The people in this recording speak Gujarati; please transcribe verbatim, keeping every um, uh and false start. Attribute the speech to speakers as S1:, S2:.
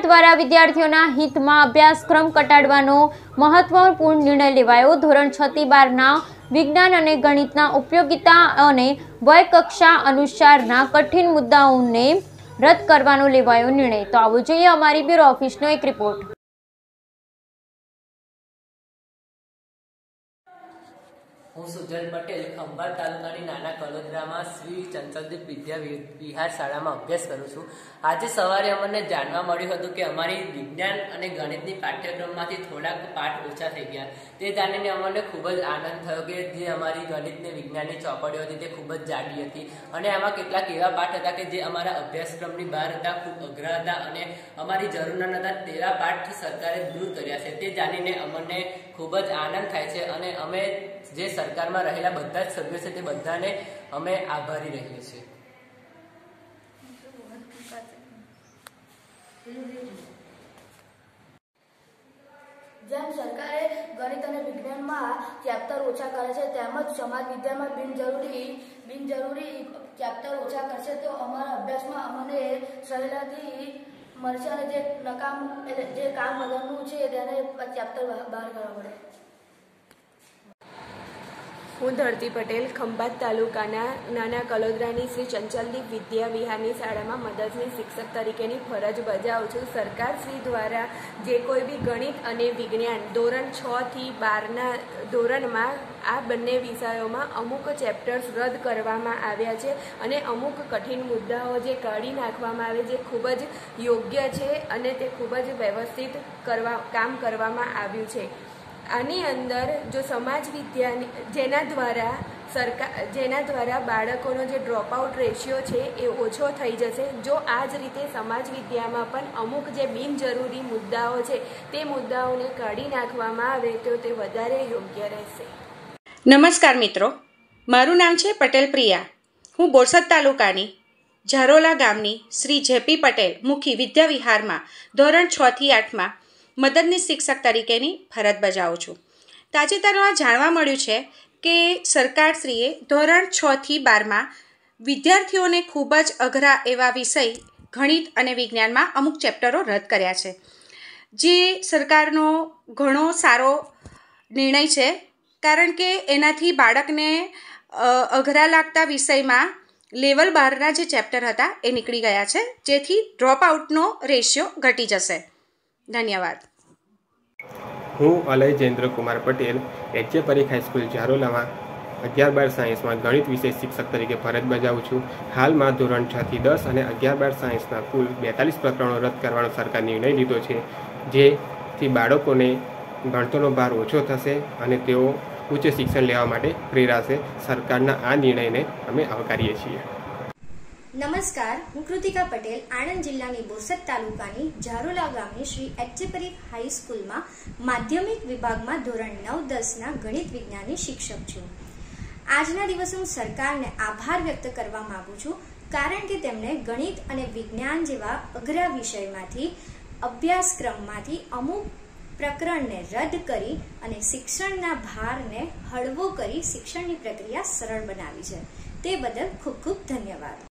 S1: દ્વારા વિદ્યાર્થીઓના હિતમાં અભ્યાસક્રમ ઘટાડવાનો મહત્વપૂર્ણ નિર્ણય લેવાયો। ધોરણ છ થી બાર ના વિજ્ઞાન અને ગણિતના ઉપયોગિતા અને વય કક્ષા અનુસારના કઠિન મુદ્દાઓને રદ કરવાનો લેવાયો નિર્ણય। તો આવો જોઈએ અમારી બ્યુરો ઓફિસનો એક રિપોર્ટ।
S2: હું સુજલ પટેલ ખંભાત તાલુકાની નાના કલોદરામાં શ્રી ચંચલદીપ વિદ્યા વિહાર શાળામાં અભ્યાસ કરું છું। આજે સવારે અમને જાણવા મળ્યું હતું કે અમારી વિજ્ઞાન અને ગણિતની પાઠ્યક્રમમાંથી થોડાક પાઠ ઓછા થઈ ગયા। તે જાણીને અમને ખૂબ જ આનંદ થયો કે જે અમારી ગણિતની વિજ્ઞાનની ચોપડીઓ હતી તે ખૂબ જ જાડી હતી અને આમાં કેટલાક એવા પાઠ હતા કે જે અમારા અભ્યાસક્રમની બહાર હતા, ખૂબ અઘરા હતા અને અમારી જરૂરના નહોતા। તેવા પાઠ સરકારે દૂર કર્યા છે। તે જાણીને અમને ખૂબ જ આનંદ થાય છે અને અમે જે સરકારમાં રહેલા બધા જ સભ્યો છે તે બધાને અમે આભારી રહીએ છીએ।
S3: જેમ સરકારે ગણિત અને વિજ્ઞાનમાં ચેપ્ટર ઓછા કરે છે તેમજ સમાજ વિદ્યામાં બિનજરૂરી બિનજરૂરી ચેપ્ટર ઓછા કરશે તો અમારા અભ્યાસમાં અમને સહેલાઈથી મળશે અને જે નકામ જે કામ વગરનું છે તેને ચેપ્ટર બહાર કરવા પડે।
S4: હું ધરતી પટેલ ખંભાત તાલુકાના નાના કલોદરાની શ્રી ચંચલદીપ વિદ્યા વિહારની શાળામાં મદદની શિક્ષક તરીકેની ફરજ બજાવું છું। સરકાર શ્રી દ્વારા જે કોઈ બી ગણિત અને વિજ્ઞાન ધોરણ છ થી બારના ધોરણમાં આ બંને વિષયોમાં અમુક ચેપ્ટર્સ રદ કરવામાં આવ્યા છે અને અમુક કઠિન મુદ્દાઓ જે કાઢી નાખવામાં આવે જે ખૂબ જ યોગ્ય છે અને તે ખૂબ જ વ્યવસ્થિત કરવા કામ કરવામાં આવ્યું છે। આની અંદર જો સમાજ વિદ્યાની જેના દ્વારા સરકાર જેના દ્વારા બાળકોનો જે ડ્રોપ આઉટ રેશિયો છે એ ઓછો થઈ જશે। જો આ જ રીતે સમાજ વિદ્યામાં પણ અમુક જે બિનજરૂરી મુદ્દાઓ છે તે મુદ્દાઓને કાઢી નાખવામાં આવે તો તે વધારે યોગ્ય રહેશે।
S5: નમસ્કાર મિત્રો, મારું નામ છે પટેલ પ્રિયા। હું બોરસદ તાલુકાની ઝારોલા ગામની શ્રી જેપી પટેલ મુખી વિદ્યા વિહારમાં ધોરણ છ થી આઠમાં મદદની શિક્ષક તરીકેની ફરજ બજાવું છું। તાજેતરમાં જાણવા મળ્યું છે કે સરકારશ્રીએ ધોરણ છ થી બારમાં વિદ્યાર્થીઓને ખૂબ જ અઘરા એવા વિષય ગણિત અને વિજ્ઞાનમાં અમુક ચેપ્ટરો રદ કર્યા છે, જે સરકારનો ઘણો સારો નિર્ણય છે, કારણ કે એનાથી બાળકને અઘરા લાગતા વિષયમાં લેવલ બારના જે ચેપ્ટર હતા એ નીકળી ગયા છે, જેથી ડ્રોપ આઉટનો રેશિયો ઘટી જશે। ધન્યવાદ।
S6: હું અલય જયેન્દ્ર કુમાર પટેલ એચએ પરીખ હાઈસ્કૂલ ઝારોલામાં અગિયાર બાર સાયન્સમાં ગણિત વિષય શિક્ષક તરીકે ફરજ બજાવું છું। હાલમાં ધોરણ છ થી દસ અને અગિયાર બાર સાયન્સના કુલ બેતાલીસ પ્રકરણો રદ કરવાનો સરકાર નિર્ણય લીધો છે, જેથી બાળકોને ભણતરનો ભાર ઓછો થશે અને તેઓ ઉચ્ચ શિક્ષણ લેવા માટે પ્રેરાશે। સરકારના આ નિર્ણયને અમે આવકારીએ છીએ।
S7: નમસ્કાર, હું કૃતિકા પટેલ આણંદ જિલ્લાની બોરસદ તાલુકાની ઝારોલા ગામની શ્રી એચએ પરીખ હાઈસ્કૂલમાં માધ્યમિક વિભાગમાં ધોરણ નવ દસના ગણિત વિજ્ઞાનની શિક્ષક છું। આજના દિવસે હું સરકારને આભાર વ્યક્ત કરવા માંગુ છું, કારણ કે તેમણે ગણિત અને વિજ્ઞાન જેવા અઘરા વિષયમાંથી અભ્યાસક્રમમાંથી અમુક પ્રકરણને રદ કરી અને શિક્ષણના ભારને હળવો કરી શિક્ષણની પ્રક્રિયા સરળ બનાવી છે। તે બદલ ખૂબ ખૂબ ધન્યવાદ।